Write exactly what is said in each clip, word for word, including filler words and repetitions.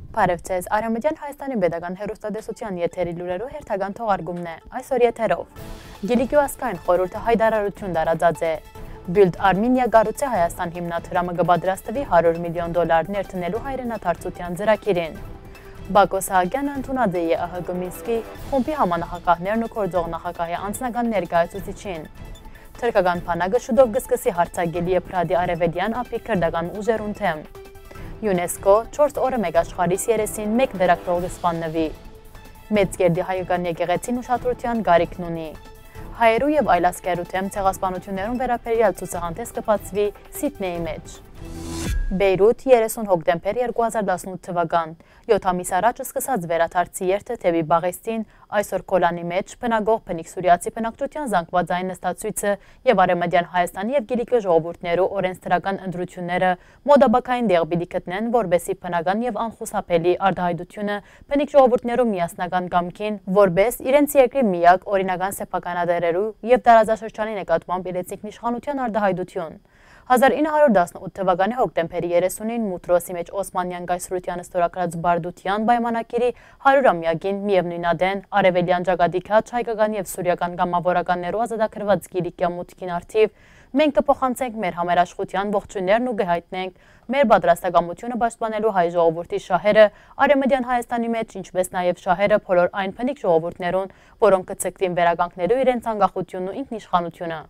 Բարևձեզ, Արևմտյան Հայաստանի Պետական հեռուստատեսության եթերի լուրերով հերթական թողարկումն է, այսօր եթերով։ Գիլիկի ազգային խորհուրդը հայտարարություն տարածած է։ Build Armenia գառուցե Հայաստան հիմնադրամը կպատրաստվի հարյուր միլիոն դոլար ներդնելու հայրենադարձության ծրագիրին։ Բակո Սահակյանը ընդունած է ԵԱՀԿ Մինսկի խումբի համանախագահներն ու գործող նախագահի անձնական ներկայացուցիչին։ Թրքական բանակը շուտով կսկսի հարձակել Եփրադի արևելյան ափի քրդական ուժերուն թեմ։ ՅՈՒՆԵՍԿՕ չորս օրը մեկ աշխարհիս երեսին մեկ լրագրող կսպանվի։ Մեծկերտի հայկական եկեղեցին ուշադրության գարիքն ունի։ Հայերու եւ այլ ազգերու թեմ ցեղասպանություններուն վերաբերյալ ցուցահանդես կբացվի Սիդնեի մեջ։ Բեյրութ երեսուն հոկտեմբեր երկու հազար տասնութ թվական յոթ ամիս առաջ սկսած վերադարձի երթը թեպի Բաղեստին այսօր Կոլանի մեջ բնագող բնիկ սուրիացի բնակչության զանգվածային նստացույցը եւ Արևմտյան Հայաստանի եւ Գիլիկի ժողովուրդներու օրենսդրական ընտրությունները մոդաբակային դեղ պիտի գտնեն, որբեսի բնական եւ անխուսափելի արտահայտությունը բնիկ ժողովուրդներու միասնական կամքին, որբես իրենց երկրի միակ օրինական սեփականատերերու եւ տարածաշրջանի նկատմամբ իրենց ինքնիշխանության արտահայտություն։ հազար ինը հարյուր տասնութ թվականի հոկտեմբերի երեսունին Մուտրոսի մեջ Օսմանյան կայսրության ստորագրած Բարդության պայմանագիրի հարյուրամյակին միևնույնադեն արևելյան ճակատիքած հայկական եւ սուրիական կամավորականներու ազատագրված Գիլիկի մուտքին արդիվ մենք կփոխանցենք մեր համերաշխության ողջույններն ու կհայտնենք մեր պատրաստակամությունը պաշտպանելու հայ ժողովրդի շահերը Արևմտյան Հայաստանի մեջ, ինչպես նաեւ շահերը բոլոր այն բնիկ ժողովուրդներուն, որոնք կցկտին վերականգնելու իրենց անկախությունն ու ինքնիշխանությունը։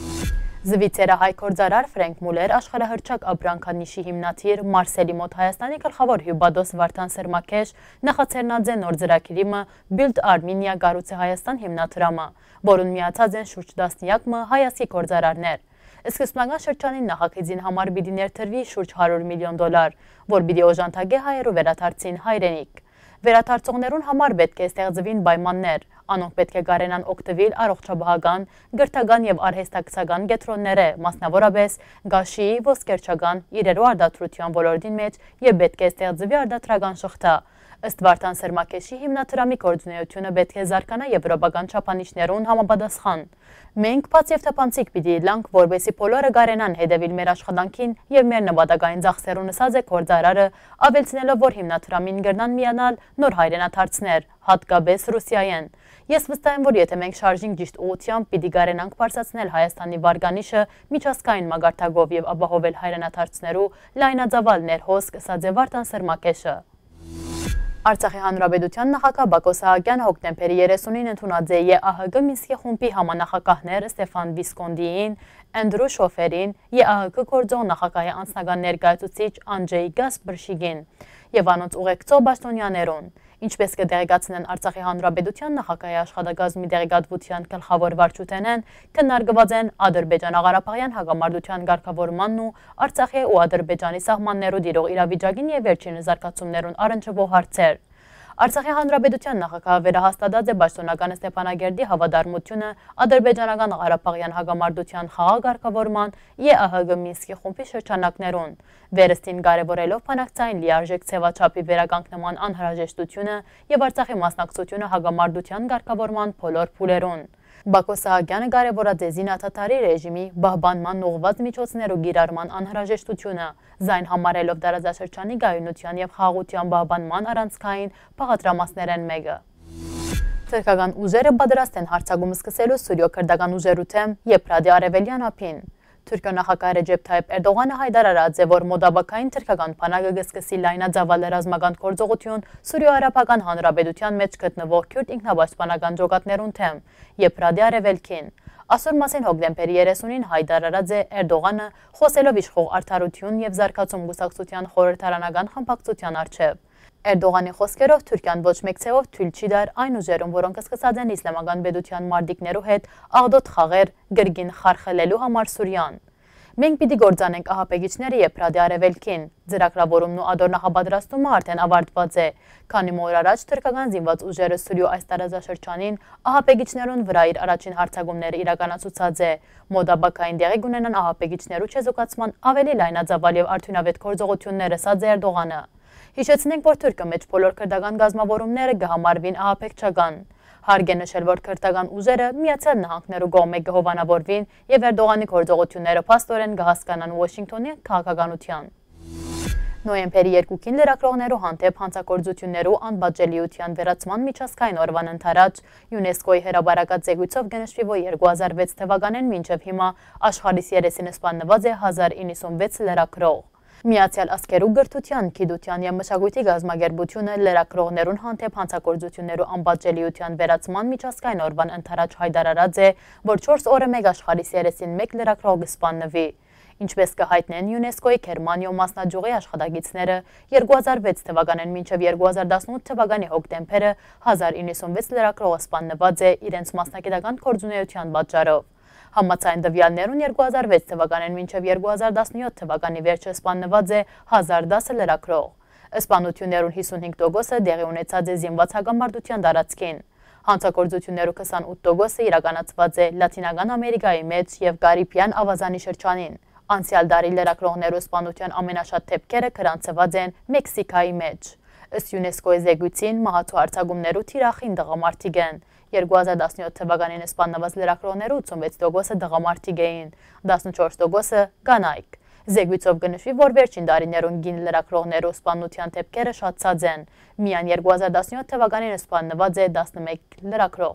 Զվիցերը հայ գործարար Ֆրենկ Մուլեր աշխարհահռչակ ապրանքանիշի հիմնադիր Մարսելի մոտ Հայաստանի գլխավոր հյուպատոս Վարդան Սերմաքեշ նախաձեռնած է նոր ծրագիրը Build Armenia գառուցե Հայաստան հիմնադրամը, որուն միացած են շուրջ տասնյակ հայաստանի գործարարներ։ Սկզբնական շրջանին նախագծին համար պիտի ներդրվի շուրջ հարյուր միլիոն դոլար, որ պիտի օժանդակե հայերու վերադարձին հայրենիք։ Վերադարձողներուն համար պետք է ստեղծվին պայմաններ, անոնք պետք է կարենան օգտվել առողջապահական, գրթական եւ արհեստակցական կենտրոնները, մասնավորապես գաշի, ոսկերչական, իրերու արտադրության ոլորտին մեջ եւ պետք է ստեղծվի արտադրական շղթա։ Ըստ Վարդան Սերմաքեշի հիմնադրամի գործունեությունը պետք է զարգանա եվրոպական չափանիշներուն համապատասխան։ Մենք բաց եւ թափանցիկ պիտի լանք, որբեսի բոլորը կարենան հետևել մեր աշխատանքին եւ մեր նպատակային ծախսերուն ըսած է գործարարը, ավելցնելով, որ հիմնադրամին կրնան միանալ նոր հայրենադարձներ, հատկապես Ռուսիայեն։ Ես վստահ եմ, որ եթե մենք շարժենք ճիշտ ուղղությամբ, պիտի կարենանք բարձրացնել Հայաստանի վարկանիշը միջազգային մակարդակով եւ ապահովել հայրենադարձներու լայնածավալ ներհոսք, ըսած է Վարդան Սերմաքեշը։ Արցախի հանրապետության նախագահ Բակո Սահակյանը հոկտեմբերի երեսունին ընդունած է ԵԱՀԿ Մինսկի խումբի համանախագահներ Ստեֆան Վիսկոնդիին, Էնդրու Շոֆերին, ԵԱՀԿ գործող նախագահի անձնական ներկայացուցիչ Անջեյ Գասպրշիգին եւ անոնց ուղեկցող պաշտոնյաներուն, ինչպես կտեղեկացնեն Արցախի հանրապետության նախագահի աշխատակազմի տեղեկատվության գլխավոր վարչութենեն, քննարկված են Ադրբեջան-Ղարաբաղյան հակամարտության ղեկավարմանն ու Արցախի ու Ադրբեջանի սահմաններու դիրող իրավիճակին եւ վերջին զարգացումներուն առնչվող հարցեր։ Արցախի հանրապետության նախագահը վերահաստատած է պաշտոնական Ստեփանագերդի հավատարմությունը ադրբեջանական Ղարաբաղյան հակամարտության խաղաղ ղեկավարման ԵԱՀԿ Մինսկի խումբի շրջանակներուն, վերստին կարևորելով բանակցային լիարժեք ձևաչափի վերականգնման անհրաժեշտությունը եւ Արցախի մասնակցությունը հակամարտության ղեկավարման բոլոր փուլերուն։ Բակո Սահակյանը կարևորած է զինաթաթարի ռեժիմի պահպանման ուղղված միջոցներու կիրառման անհրաժեշտությունը, զայն համարելով տարածաշրջանի գայունության եւ խաղաղության պահպանման առանցքային բաղադրամասներեն մեկը։ Թուրքական ուժերը պատրաստ են հարձակում սկսելու Սուրիո քրդական ուժերու թեմ Եփրադի արևելյան ափին։ Թուրքիա նախագահ Ռեջեփ Թայիփ Էրդողանը հայտարարած է, որ մոդաբակային թուրքական բանակը կսկսի լայնածավալ ռազմական գործողություն Սուրիո-արաբական հանրապետության մեջ գտնվող քուրդ ինքնապաշտպանական ջոկատներուն թեմ Եփրադի արևելքին։ Այսօր մասին հոկտեմբերի երեսունին հայտարարած է Էրդողանը, խոսելով իշխող արդարություն եւ զարգացում գուսակցության խորհրդարանական խմբակցության առջեւ։ Էրդողանի խոսքերով Թուրքիան ոչ մեկ ցեվով թույլ չի տար այն ուժերուն, որոնք սկսած են իսլամական պետության մարտիկներու հետ աղդոտ խաղեր գրգին խարխլելու համար Սուրիան։ Մենք պիտի գործանենք ահապեգիչները Եփրադի արևելքին, ծրագրավորումն ու ադոր նախապատրաստումը արդեն ավարտված է, քանի որ առաջ թուրքական զինված ուժերը Սուրիո այս տարածաշրջանին ահապեգիչներուն վրա իր առաջին հարձակումները իրականացուցած է, մոդաբակային դեղի կունենան ահապեգիչներու չեզոքացման ավելի լայնածավալ եւ արդյունավետ գործողություններ, ըսած է Էրդողանը։ Հիշեցնենք, որ Թուրքը մեջ բոլոր քրդական գազམավորումները կհամարվին ահապեկչական։ Հարկ է նշել, որ քրդական ուժերը Միացյալ Նահանգներու կողմէ կհովանավորվին եւ Էրդողանի գործողությունները փաստորեն կհասկանան Վաշինգտոնի քաղաքականության։ Նոյեմբերի երկուքին լրագրողներու հանդեպ հանցագործություններու անբաժանելիության վերացման միջազգային օրվան ընթരാճ ՅՈՒՆԵՍԿՕ-ի հրապարակած զեկույցով գնշվի, որ երկու հազար վեց թվականին մինչև հիմա աշխարհիս երեսին սպանված է հազար իննսունվեց լրագրող։ Միացյալ Ազգերու գրթության, գիտության և մշակույթի գազագերբությունը լրագրողներուն հանդեպ հանցագործություններու անբաժանելիության վերացման միջազգային օրվան ընթരാճ հայտարարած է, որ չորս օրը մեկ աշխարհիս երեսին մեկ լրագրող կսպանվի։ Ինչպես կհայտնեն ՅՈՒՆԵՍԿՕ-ի Գերմանիո մասնաճյուղի աշխատակիցները, երկու հազար վեց թվականին մինչև երկու հազար տասնութ թվականի հոկտեմբերը հազար իննսունվեց լրագրողը սպանված է իրենց մասնագիտական գործունեության պատճառով։ Համաձայն տվյալներուն երկու հազար վեց թվականին մինչև երկու հազար տասնյոթ թվականի վերջը սպանված է հազար դասը լրագրող։ Սպանություններուն հիսունհինգ տոկոսը տեղի ունեցած է զինված հակամարտության տարածքին։ Հանցագործություններու քսանութ տոկոսը իրականացված է Լատինական Ամերիկայի մեջ և Կարիբյան ավազանի շրջանին։ Անցյալ տարի լրագրողներու սպանության ամենաշատ դեպքերը գրանցված են Մեքսիկայի մեջ։ Ըստ ՅՈՒՆԵՍԿՕ-ի զեկույցին մահացու արձակումներու թիրախին տղամարդիկ են։ երկու հազար տասնյոթ թվականին սպանված լրագրողներու ութսունվեց տոկոսը տղամարդիկ էին, տասնչորս տոկոսը կանայք։ Զեկույցով կնշվի, որ վերջին տարիներուն գին լրագրողներու սպանության դեպքերը շատացած են։ Միայն երկու հազար տասնյոթ թվականին սպանված է տասնմեկ լրագրող։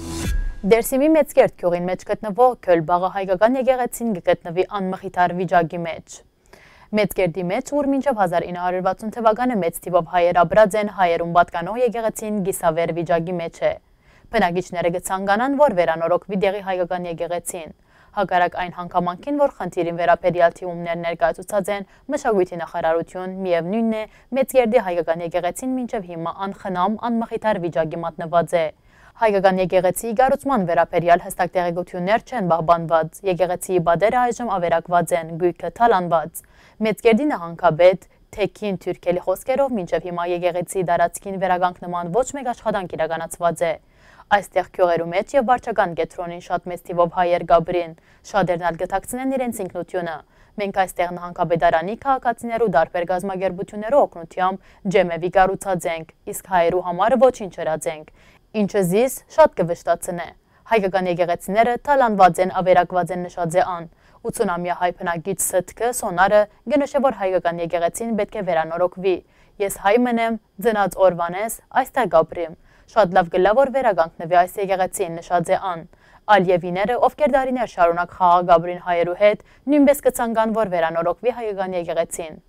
Դերսիմի Մեծկերտ գյուղին մեջ գտնվող Քյոլբաղը հայկական եկեղեցին կգտնվի անմխիթար վիճակի մեջ։ Մեծկերտի մեջ, ուր մինչև հազար ինը հարյուր վաթսուն թվականը մեծ թիվով հայեր ապրած են, հայերուն պատկանող եկեղեցին գիսավեր վիճակի մեջ է։ Բնակիչները կցանկանան, որ վերանորոգվի դեղի հայկական եկեղեցին։ Հակառակ այն հանգամանքին, որ խնդիրին վերաբերյալ թիվումներ ներկայացուցած են մշակույթի նախարարություն, միևնույնն է, Մեծկերտի հայկական եկեղեցին մինչև հիմա անխնամ, անմխիթար վիճակի մատնված է։ Հայկական եկեղեցիի կառուցման վերաբերյալ հստակ տեղեկություններ չեն պահպանված, եկեղեցիի պատերը այժմ ավերակված են, գույքը թալանված։ Մեծկերտի նահանգապետ Թեքին Թյուրքելի խոսքերով մինչև հիմա եկեղեցիի տարածքին վերականգնման ոչ մեկ աշխատանք իրականացված է։ Այստեղ գյուղերու մեջ և վարչական կենտրոնին շատ մեծ թիվով հայեր կաբրին, շատերն ալ կթաքցնեն իրենց ինքնությունը։ Մենք այստեղ նահանգապետարանի քաղաքացիներու տարբեր գազագերբություններու օգնությամբ ջեմևի կառուցած ենք, իսկ հայերու համարը ոչինչ չրած ենք, ինչը զիս շատ կվշտացնե։ Հայկական եկեղեցիները թալանված են, ավերակված են նշած է ան։ ութսունամյա հայ բնակիչ Սթքը Սոնարը գնշե, որ հայկական եկեղեցին պետք է վերանորոգվի։ Ես հայ մնեմ, ծնած օրվանես, այստեղ կապրիմ։ Շատ լավ գլա, որ վերականգնվի այս եկեղեցին, նշած է ան։ Ալիևիները, ովքեր դարիներ շարունակ խաղաղ գաբրին հայերու հետ, նույնպես կցանկան, որ վերանորոգվի հայկական եկեղեցին։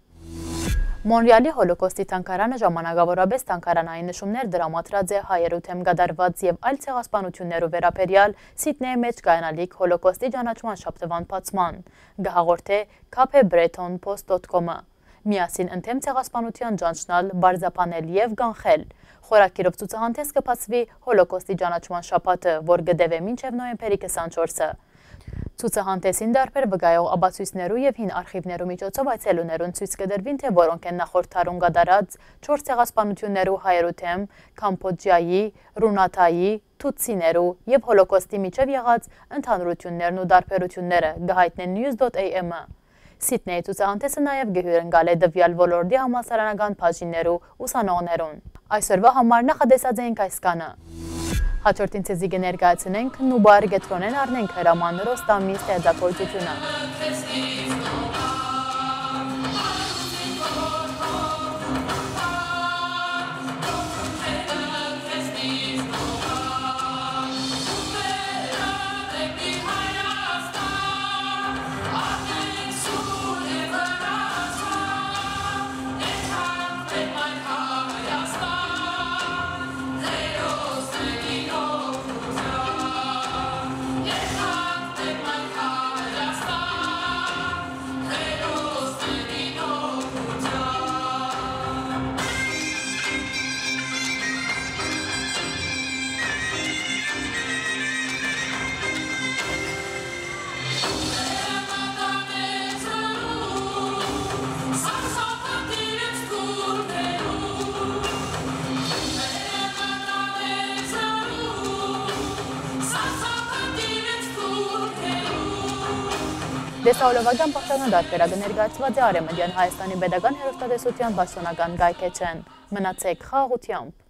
Մոնրեալի հոլոկոստի թանգարանը ժամանակավորապես թանգարանային նշումներ դրամատրած է հայերու թեմ կատարված և այլ ցեղասպանություններու վերաբերյալ Սիդնեի մեջ կայանալիք հոլոկոստի ճանաչման շաբթվան բացման, գահաղորդե Cape Breton Post dot com-ը։ Միասին ընդեմ ցեղասպանության ճանչնալ, բարձապանել և կանխել։ Խորակիրով ցուցահանդես կբացվի հոլոկոստի ճանաչման շաբաթը, որ կդեվե մինչև նոյեմբերի քսանչորսը։ Ցուցահանդեսին դարբեր վկայող ապացույցներու և հին արխիվներու միջոցով այցելուներուն ցույց կդրվին, թե որոնք են նախորդ դարուն կատարած չորս ցեղասպանություններու հայերու թեմ, Կամբոջայի, Ռունաթայի, Թութսիներու և հոլոկոստի միջև եղած ընդհանրություններն ու դարբերությունները, կհայտնեն news dot a m-ը։ Սիդնեի ցուցահանդեսը նաև կհյուրընկալի տվյալ ոլորտի համալսարանական բաժիններու ուսանողներուն։ Այսօրվա համար նախադեսած էինք այս կանը։ Հաջորդին ցեզի կներկայացնենք Նուբար գետրոնեն առնենք հրաման Ռոստամի ստեղծագործությունը։ Դեսահոլովական պաշտոնադար վերագներկայացված է Արևմտյան Հայաստանի Պետական հեռուստատեսության պաշտոնական կայքեչեն։ Մնացեք խաղաղությամբ։